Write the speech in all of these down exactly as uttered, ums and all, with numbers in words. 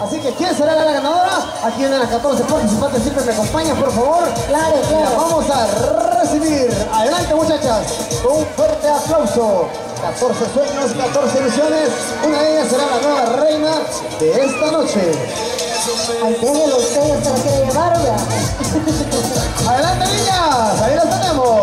Así que, ¿quién será la ganadora? Aquí vienen las catorce participantes, siempre me acompañan, por favor. Claro, claro. Las vamos a recibir. Adelante, muchachas, con un fuerte aplauso. catorce sueños, catorce ilusiones. Una de ellas será la nueva reina de esta noche. Ay, déjelo usted, ya se la quiere llevar, ¿verdad? Adelante, niñas, ahí las tenemos.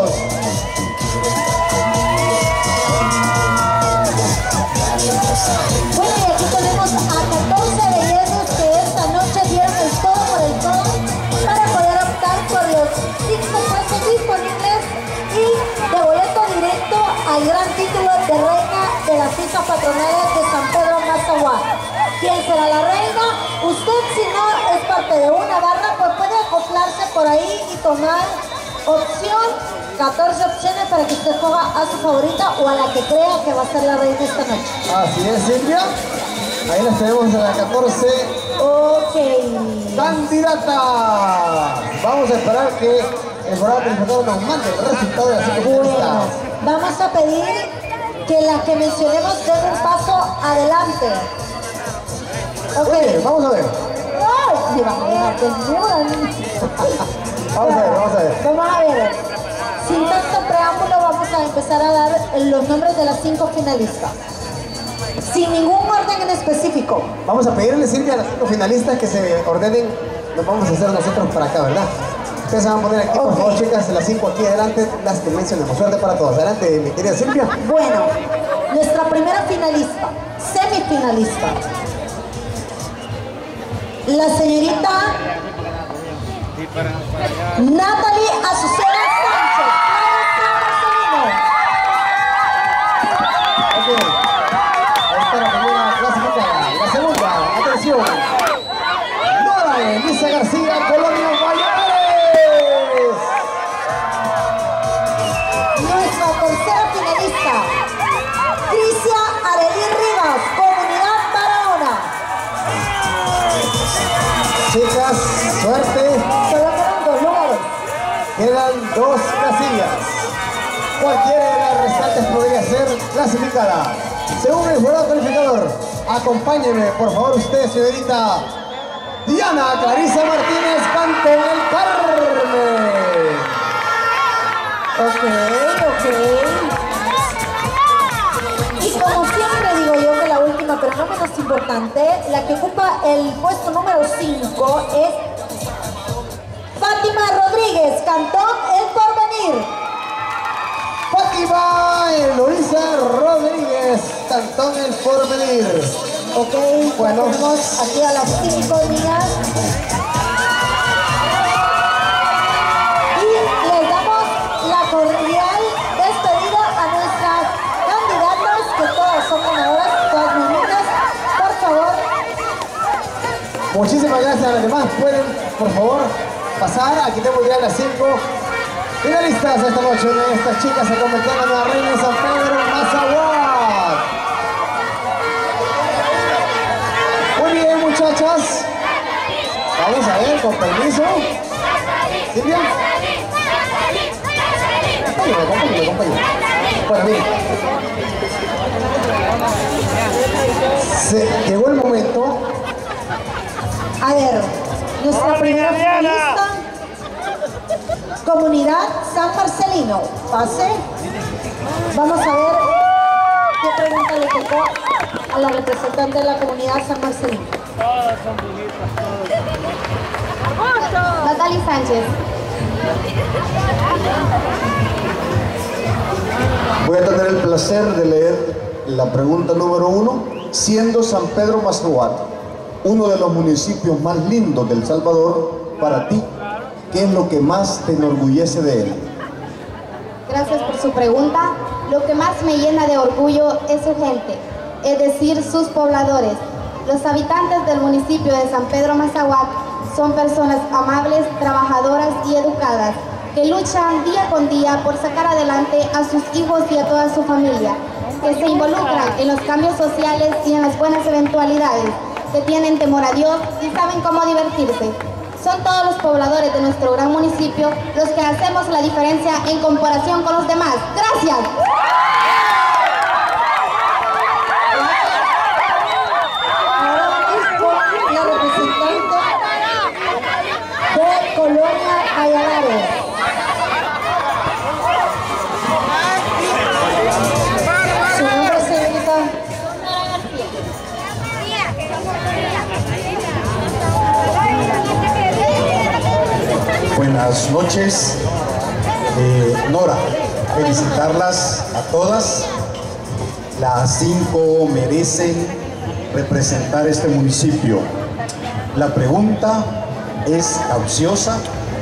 Bueno, y aquí tenemos a catorce bellezas que esta noche dieron el todo por el todo para poder optar por los cinco puestos disponibles y de boleto directo al gran título de reina de las fiestas patronales de San Pedro Mazahuat. ¿Quién será la reina? Usted, si no es parte de una barra, pues puede acoplarse por ahí y tomar opción, catorce opciones para que usted coja a su favorita o a la que crea que va a ser la reina esta noche. Así es, Silvia. Ahí las tenemos a la catorce. Ok. Candidata. Vamos a esperar que el jurado calificador nos mande el resultado de las cinco Bueno, finalistas. vamos a pedir que las que mencionemos den un paso adelante. Ok. Muy bien, vamos a ver. Ay, me van a dejar desnuda. Vamos a ver, vamos a ver. Vamos a ver. Sin tanto preámbulo, vamos a empezar a dar los nombres de las cinco finalistas. Sin ningún orden en específico. Vamos a pedirle, Silvia, a las cinco finalistas que se ordenen. Lo vamos a hacer nosotros para acá, ¿verdad? Ustedes se van a poner aquí, por Ok. favor, chicas, las cinco aquí adelante, las que mencionemos. Suerte para todos. Adelante, mi querida Silvia. Bueno, nuestra primera finalista, semifinalista. La señorita Natalie Azucena Sánchez. Ok. Ahí está la primera clasificada. La segunda, atención. Nora Elisa García, Colonia Valladares. Nuestra tercera finalista, Crisia Arelí Rivas, Comunidad Barahona. Chicas, suerte. Solo quedan dos lugares. Quedan dos casillas. Cualquiera de las restantes podría ser clasificada. Según el jurado calificador, acompáñenme, por favor, usted, señorita Diana Clarisa Martínez, Cantón El Carmen. Ok, ok. Y como siempre digo yo que la última, pero no menos importante, la que ocupa el puesto número cinco es Fátima Rodríguez, Cantón El Porvenir. Fátima Eloísa Rodríguez, Cantón El Porvenir. Ok, Bueno. tenemos aquí a las cinco niñas. Y les damos la cordial despedida a nuestras candidatas, que todas son ganadoras, todas mis niñas. Por favor, Muchísimas gracias a las demás. Pueden, por favor, pasar. Aquí tenemos ya las cinco finalistas esta noche. De estas chicas se convirtieron en la reina de San Pedro Mazahuat. Muy bien, muchachas. Vamos a ver, con permiso. Silvia. Acompáñame, acompáñame, acompáñame. Bueno, bien. Se llegó el momento. a ver, nuestra primera finalista, Comunidad San Marcelino. Pase. Vamos a ver qué pregunta le tocó a la representante de la Comunidad San Marcelino. Todas son bonitas, todas. Natalie Sánchez. Voy a tener el placer de leer la pregunta número uno. Siendo San Pedro Mazahuat uno de los municipios más lindos del Salvador, para ti, ¿qué es lo que más te enorgullece de él? Gracias por su pregunta. Lo que más me llena de orgullo es su gente, es decir, sus pobladores. Los habitantes del municipio de San Pedro Mazahuat son personas amables, trabajadoras y educadas, que luchan día con día por sacar adelante a sus hijos y a toda su familia, que se involucran en los cambios sociales y en las buenas eventualidades, que tienen temor a Dios y saben cómo divertirse. Son todos los pobladores de nuestro gran municipio los que hacemos la diferencia en comparación con los demás. ¡Gracias! Ahora vamos con la Buenas noches. Eh, Nora, felicitarlas a todas. Las cinco merecen representar este municipio. La pregunta es capciosa,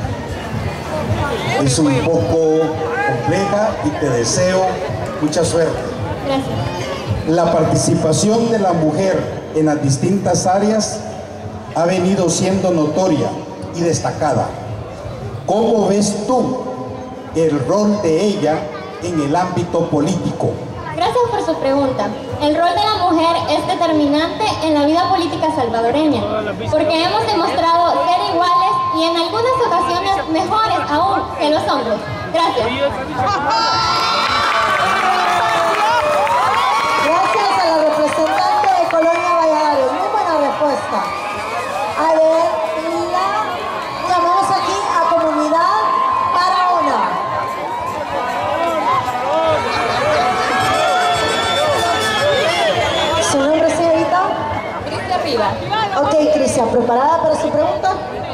es un poco compleja y te deseo mucha suerte. Gracias. La participación de la mujer en las distintas áreas ha venido siendo notoria y destacada. ¿Cómo ves tú el rol de ella en el ámbito político? Gracias por su pregunta. El rol de la mujer es determinante en la vida política salvadoreña, porque hemos demostrado ser iguales y en algunas ocasiones mejores aún que los hombres. Gracias. Gracias a la representante de Colonia Valladares. Muy buena respuesta. A ver, la llamamos aquí a Comunidad Barahona. ¿Su nombre, señorita? Cristian Rivas. Ok, Cristian, ¿preparada para su pregunta?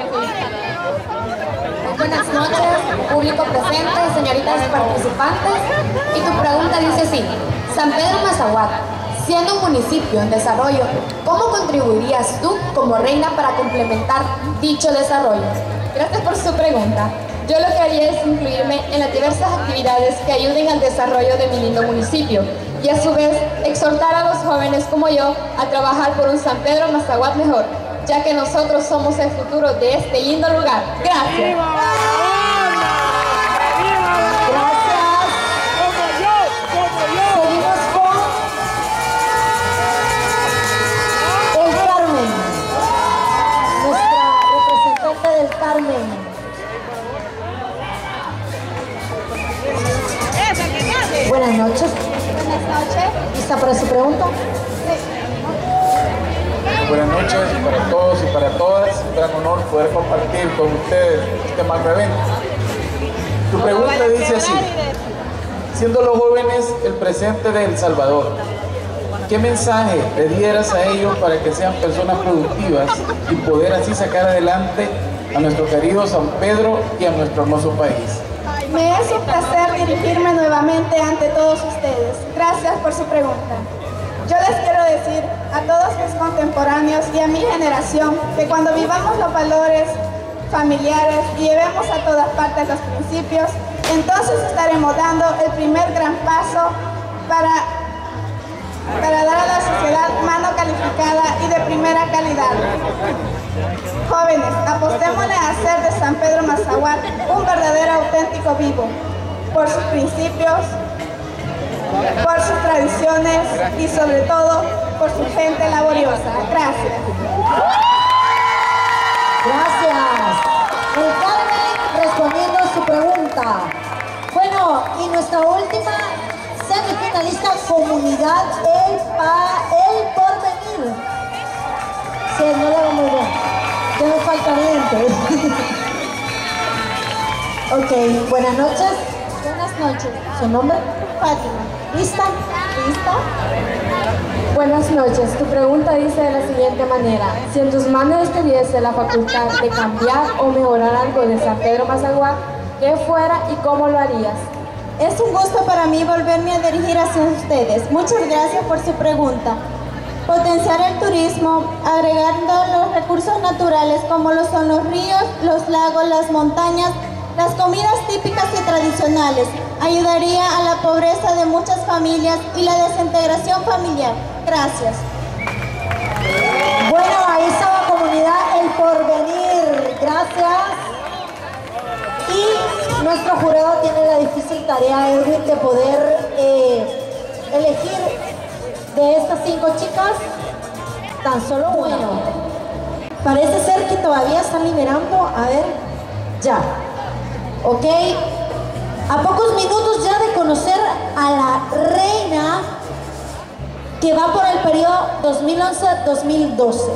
Buenas noches, público presente, señoritas participantes. Y tu pregunta dice así: San Pedro Mazahuat, siendo un municipio en desarrollo, ¿cómo contribuirías tú como reina para complementar dicho desarrollo? Gracias por su pregunta. Yo lo que haría es incluirme en las diversas actividades que ayuden al desarrollo de mi lindo municipio y a su vez exhortar a los jóvenes como yo a trabajar por un San Pedro Mazahuat mejor, ya que nosotros somos el futuro de este lindo lugar. Gracias. Gracias. Seguimos con el Carmen, nuestra representante del Carmen. Buenas noches. Buenas noches. ¿Lista para su pregunta? Buenas noches para todos y para todas. Un gran honor poder compartir con ustedes este magno evento. Tu pregunta dice así: siendo los jóvenes el presente de El Salvador, ¿qué mensaje le dieras a ellos para que sean personas productivas y poder así sacar adelante a nuestro querido San Pedro y a nuestro hermoso país? Me es un placer dirigirme nuevamente ante todos ustedes. Gracias por su pregunta. Yo les quiero decir a todos mis contemporáneos y a mi generación que cuando vivamos los valores familiares y llevemos a todas partes los principios, entonces estaremos dando el primer gran paso para, para dar a la sociedad mano calificada y de primera calidad. Jóvenes, apostémosle a hacer de San Pedro Mazahuat un verdadero auténtico vivo, por sus principios, por sus tradiciones y sobre todo por su gente laboriosa. Gracias. Gracias. El Carmen respondiendo a su pregunta. Bueno, y nuestra última semifinalista, Comunidad El, pa, el Porvenir. Sí, no le va muy bien. Ya me falta dientes. Ok, buenas noches. Buenas noches. ¿Su nombre? Fátima. ¿Lista? ¿Lista? Buenas noches. Tu pregunta dice de la siguiente manera: si en tus manos estuviese la facultad de cambiar o mejorar algo de San Pedro Mazahuat, ¿qué fuera y cómo lo harías? Es un gusto para mí volverme a dirigir hacia ustedes. Muchas gracias por su pregunta. Potenciar el turismo, agregando los recursos naturales como lo son los ríos, los lagos, las montañas, las comidas típicas y tradicionales. Ayudaría a la pobreza de muchas familias y la desintegración familiar. Gracias. Bueno, ahí está la Comunidad El Porvenir. Gracias. Y nuestro jurado tiene la difícil tarea, Edwin, de poder eh, elegir de estas cinco chicas tan solo una. Bueno, parece ser que todavía están liberando. A ver, ya. Ok. A pocos minutos ya de conocer a la reina que va por el periodo dos mil once a dos mil doce.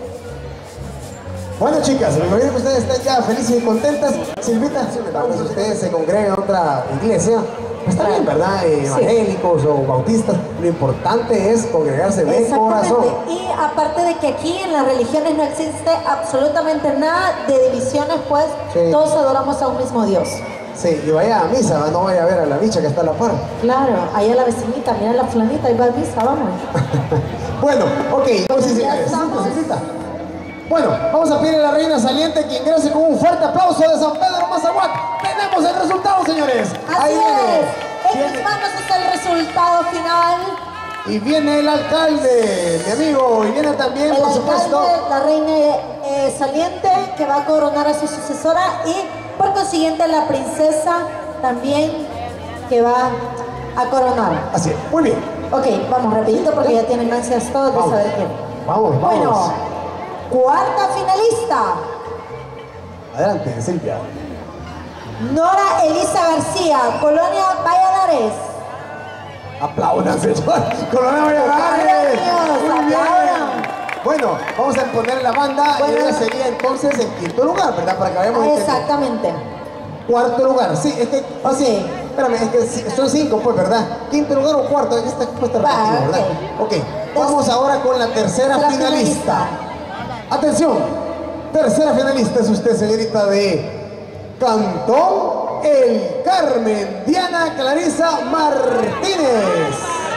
Bueno, chicas, me imagino que ustedes están ya felices y contentas. Silvita, si ustedes se congregan en otra iglesia, Pues está bien, ¿verdad? Eh, evangélicos o bautistas, lo importante es congregarse de corazón. Y aparte de que aquí en las religiones no existe absolutamente nada de divisiones, pues Sí. todos adoramos a un mismo Dios. Sí, y vaya a misa, ¿va? No vaya a ver a la bicha que está a la par. Claro, ahí a la vecinita, mira la flanita, ahí va a misa, vamos. Bueno, ok, entonces, Ya señores, estamos. Cita. Bueno, vamos a pedir a la reina saliente que ingrese con un fuerte aplauso de San Pedro Mazahuat. Tenemos el resultado, señores. Así viene. es, en mis Viene. manos está el resultado final. Y viene el alcalde, mi amigo, y viene también, El por supuesto. alcalde, la reina eh, saliente que va a coronar a su sucesora y por consiguiente la princesa también que va a coronar. Así es, muy bien. Ok, vamos rapidito porque ya tienen ansias todos de Vamos. saber quién. Vamos, vamos. Bueno, cuarta finalista, Adelante, Silvia. Nora Elisa García, Colonia Valladares. Aplaudan, señor. Colonia Valladares. Aplausos, Muy bien. aplaudan. Bueno, vamos a poner la banda Bueno. y ella sería entonces en quinto lugar, ¿verdad? Para que vayamos entendiendo. Exactamente. Cuarto lugar, sí, es que, ah, sí, Sí. espérame, es que sí, son cinco, pues, ¿verdad? Quinto lugar o cuarto, es que está puesta Va, repetido, ¿verdad? Ok, vamos ahora con la tercera La finalista. Atención, tercera finalista es usted, señorita de Cantón El Carmen, Diana Clarisa Martínez.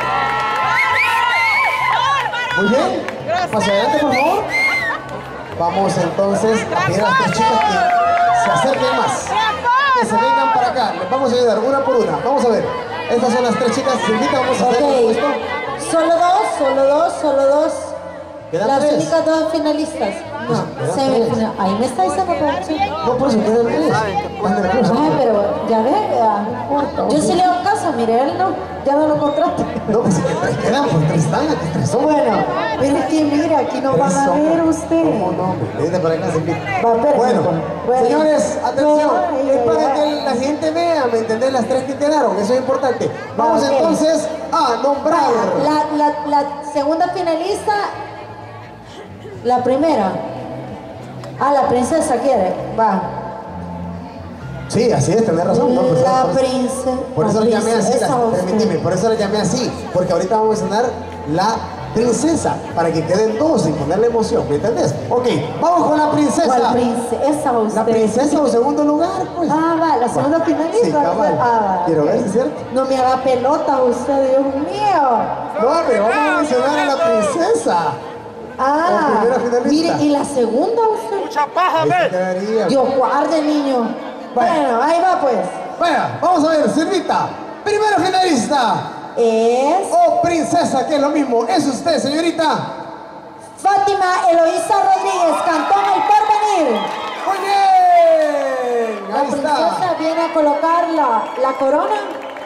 Muy bien, más adelante, por favor. Vamos entonces a pedir a las tres chicas que se acerquen más. Que se vengan para acá, les vamos a ayudar una por una. Vamos a ver, estas son las tres chicas, Silvita, vamos a hacer Ok, esto. solo dos, solo dos, solo dos. ¿Quedan Las tres? únicas dos finalistas. Pues, No, quedan semifinal. Ahí me está diciendo producción. No, por eso quedan tres. Más nervioso. Ay, pero ya ve, vea. Yo sí le hago caso, mire, él no, ya no lo contrato. No, pues que tres quedan, pues tres están, aquí tres son. Bueno, pero es que mira, aquí no van a ver usted. ¿Cómo no? Vente para acá, Silvita. Va, espérame, Bueno, bueno. señores, atención. Ay, Es ay, para ay. que la gente vea, ¿me entendés? Las tres que quedaron, eso es importante. Vamos ok. entonces a nombrar. La, la, la segunda finalista, la primera. Ah, la princesa quiere, va. Sí, así es, tenés razón. No, pues, La por eso- princesa. Por eso la le llamé así, princesa, la- usted. permíteme, por eso le llamé así, porque ahorita vamos a mencionar la princesa, para que queden dos y ponerle emoción, ¿me entendés? Ok, vamos con la princesa. ¿Cuál princesa va usted? La princesa o segundo lugar, pues. Ah, va, la segunda finalista. Sí, cabal. Ah, va, Quiero ok. ver si es cierto. No me haga pelota usted, Dios mío. No, pero vamos a mencionar a la princesa. Ah, La primera finalista. mire, ¿y la segunda usted? Ahí se quedaría. Dios guarde, niño. Vaya. Bueno, ahí va pues. Vaya, vamos a ver, Silvita. Primera finalista. Es O princesa, que es lo mismo. Es usted, señorita. Fátima Eloísa Rodríguez, Cantón El Porvenir. Muy bien. La Ahí está. princesa viene a colocar la, la corona.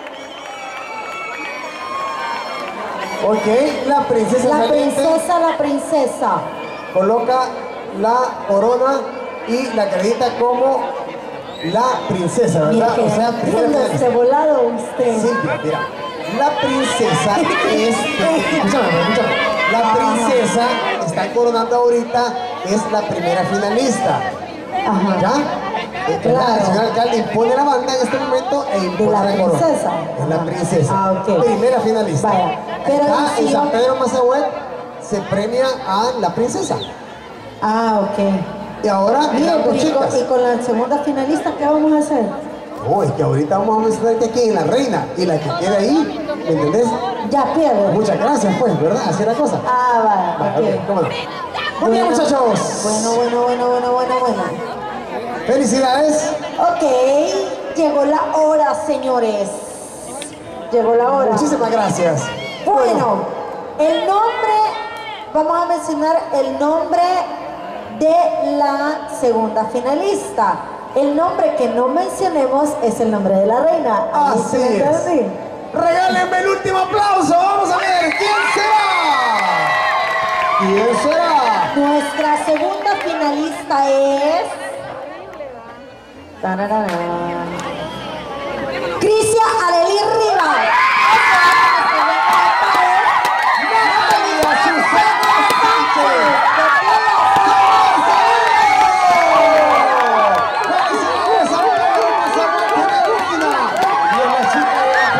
Ok, la princesa La saliente princesa, la princesa. coloca la corona y la acredita como la princesa, Mire ¿verdad? que O sea, primera ando finalista. cebolado usted. Silvia, mira, la princesa es, escúchame, escúchame, la princesa está coronando ahorita, es la primera finalista, Ajá. ¿ya? Eh, Claro. El señor alcalde impone la banda en este momento e impone la la corona. princesa. Es la princesa, Ah, ok. primera finalista. Vaya, pero Acá ¿y si en San yo- Pedro Mazahuet se premia a la princesa. Ah, ok. Y ahora Mire, las dos pero y con, chicas. y con la segunda finalista, ¿qué vamos a hacer? No, es que ahorita vamos a mencionar que aquí en la reina y la que quede ahí, ¿me entendés? Ya pierde. Muchas gracias, pues, ¿verdad? Así es la cosa. Ah, va, Vale, ok. ok, cómo no. Muy bien, Bueno, muchachos. Bueno, bueno, bueno, bueno, bueno, bueno. Felicidades. Ok, llegó la hora, señores. Llegó la hora. Muchísimas gracias. Bueno, el nombre, vamos a mencionar el nombre de la segunda finalista. El nombre que no mencionemos es el nombre de la reina. Ahí Así se me es. entendí. Regálenme el último aplauso. Vamos a ver quién será. ¿Quién será? Nuestra segunda finalista es... Tararara. Crisia Arely Rivas. Natalia Susana Sánchez. Felicidades a una firma, Samuel Medina. Y a la chica de la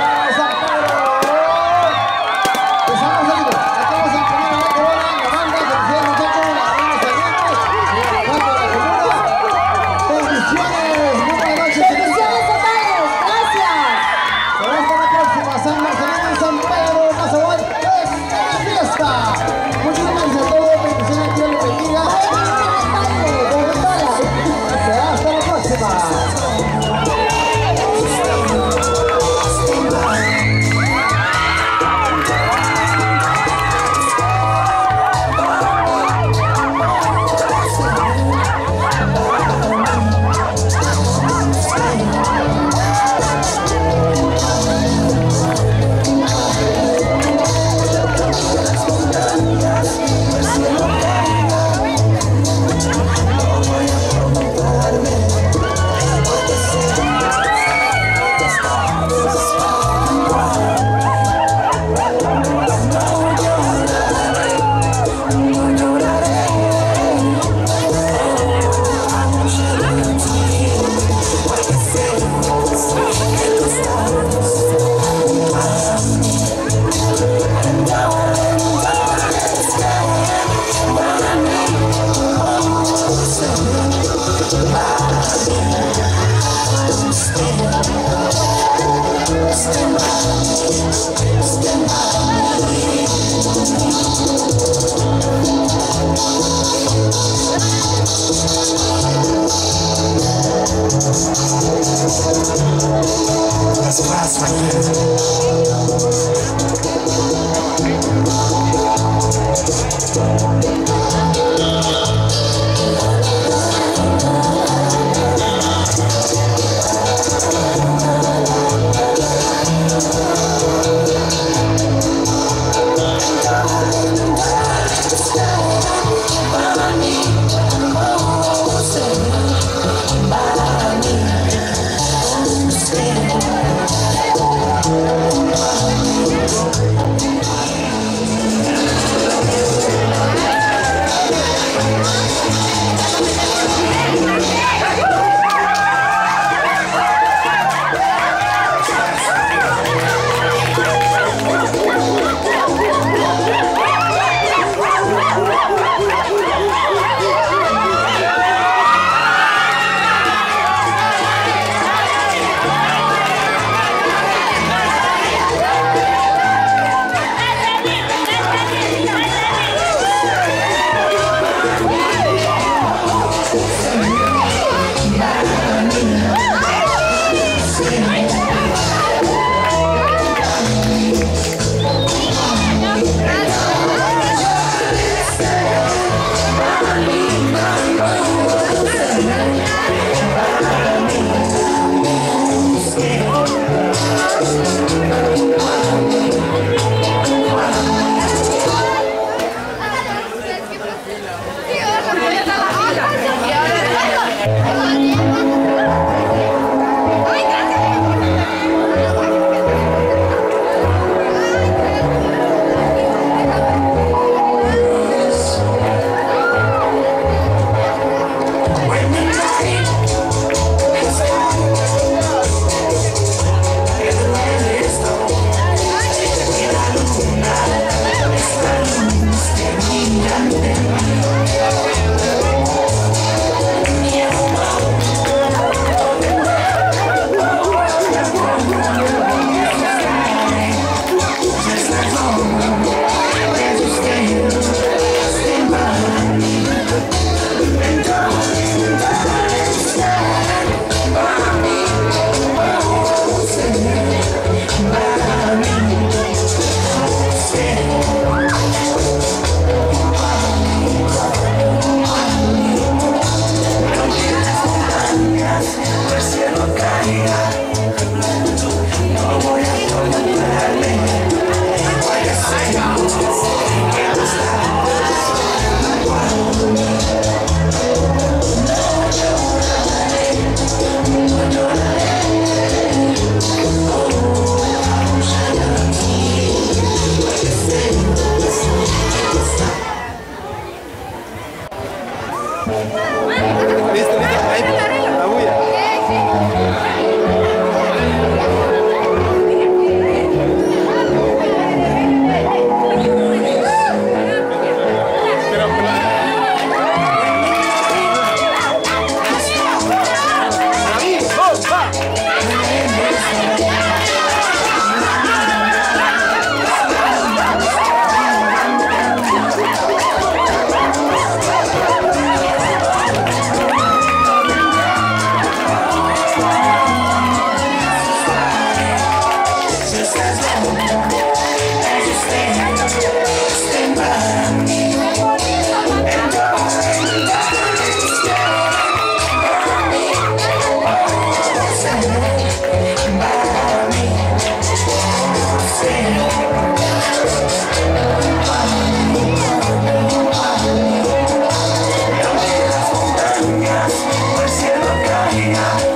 Cielo caía.